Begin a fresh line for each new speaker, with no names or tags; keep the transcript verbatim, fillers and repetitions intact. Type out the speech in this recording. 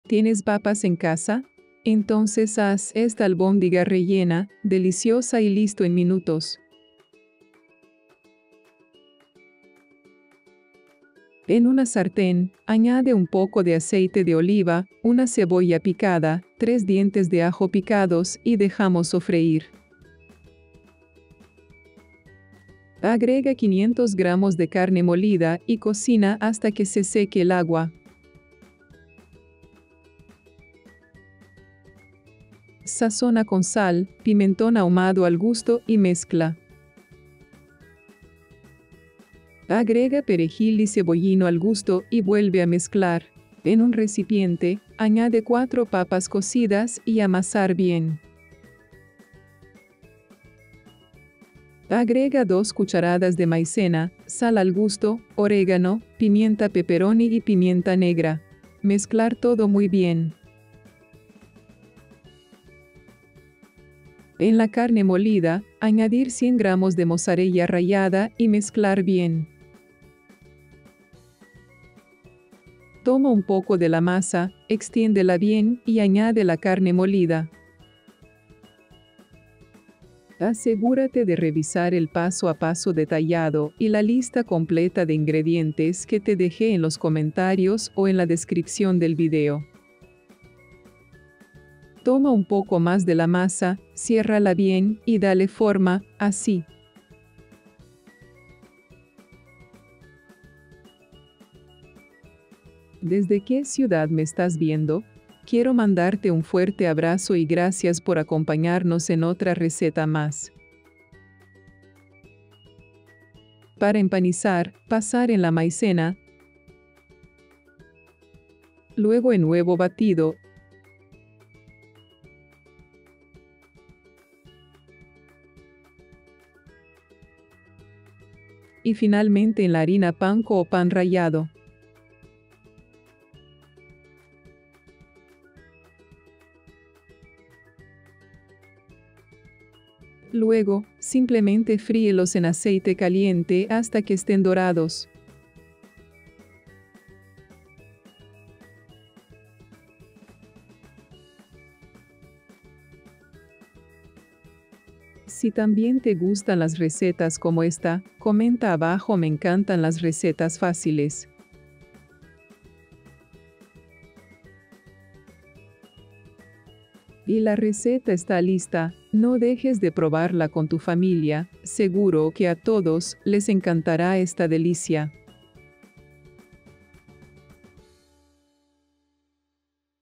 ¿Tienes papas en casa? Entonces haz esta albóndiga rellena, deliciosa y listo en minutos. En una sartén, añade un poco de aceite de oliva, una cebolla picada, tres dientes de ajo picados y dejamos sofreír. Agrega quinientos gramos de carne molida y cocina hasta que se seque el agua. Sazona con sal, pimentón ahumado al gusto y mezcla. Agrega perejil y cebollino al gusto y vuelve a mezclar. En un recipiente, añade cuatro papas cocidas y amasar bien. Agrega dos cucharadas de maicena, sal al gusto, orégano, pimienta pepperoni y pimienta negra. Mezclar todo muy bien. En la carne molida, añadir cien gramos de mozzarella rallada y mezclar bien. Toma un poco de la masa, extiéndela bien y añade la carne molida. Asegúrate de revisar el paso a paso detallado y la lista completa de ingredientes que te dejé en los comentarios o en la descripción del video. Toma un poco más de la masa, ciérrala bien y dale forma, así. ¿Desde qué ciudad me estás viendo? Quiero mandarte un fuerte abrazo y gracias por acompañarnos en otra receta más. Para empanizar, pasar en la maicena, luego en huevo batido, y finalmente en la harina panko o pan rallado. Luego, simplemente fríelos en aceite caliente hasta que estén dorados. Si también te gustan las recetas como esta, comenta abajo, me encantan las recetas fáciles. Y la receta está lista, no dejes de probarla con tu familia, seguro que a todos les encantará esta delicia.